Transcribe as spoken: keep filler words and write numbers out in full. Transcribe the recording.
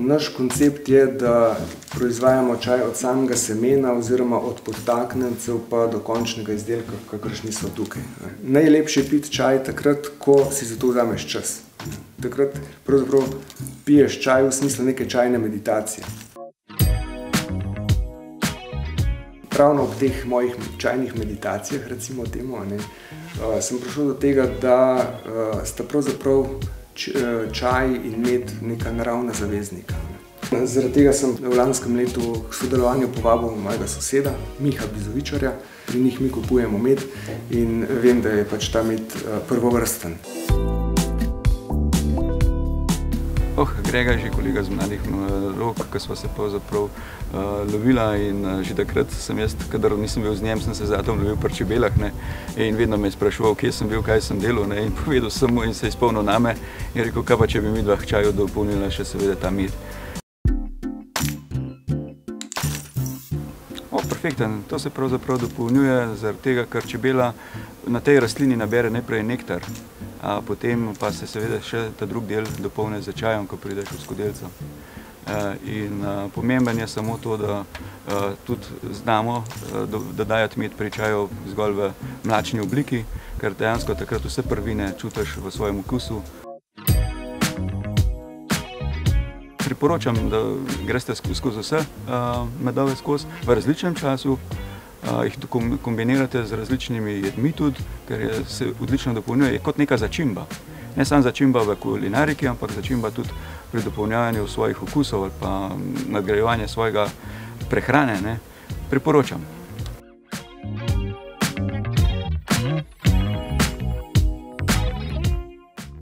Naš koncept je, da proizvajamo čaj od samega semena oziroma od podtaknjencev pa do končnega izdelka, kakršni so tukaj. Najlepše je piti čaj takrat, ko si za to vzameš čas. Takrat pravzaprav piješ čaj v smislu neke čajne meditacije. Ravno ob teh mojih čajnih meditacijah, recimo temu, ne, sem prišel do tega, da sta pravzaprav čaj in med neka naravna zaveznika. Zaradi tega sem v lanskem letu k sodelovanju povabil mojega soseda, Miha Bizovičarja. Pri njih mi kupujemo med in vem, da je pač ta med prvovrsten. Oh, Grega je že kolega z Mladih rok, ko sva se pravzaprav lovila in že takrat sem jaz, kadar nisem bil z njem, sem se zatom lovil pri čebelah, ne, in vedno me je spraševal, kje sem bil, kaj sem delal, ne, in povedal sem mu in se je izpolnil name in rekel, kaj pa če bi midva k čaju dopolnila še seveda ta med. O, perfekten, to se pravzaprav dopolnjuje zaradi tega, ker čebela na tej rastlini nabere najprej nektar, a potem pa se seveda še ta drug del dopolne z čajem, ko prideš v skodelico. In pomemben je samo to, da tudi znamo dodajati med pri čaju zgolj v mlačni obliki, ker dejansko takrat vse prvine čutiš v svojem okusu. Priporočam, da greste skozi vse medove skozi v različnem času, jih kombinirate z različnimi jedmi tudi, ker se odlično dopolnjuje kot neka začimba. Ne samo začimba v kulinariki, ampak začimba tudi pri dopolnjavanju svojih okusov ali pa nadgrajevanje svojega prehrane, ne. Priporočam.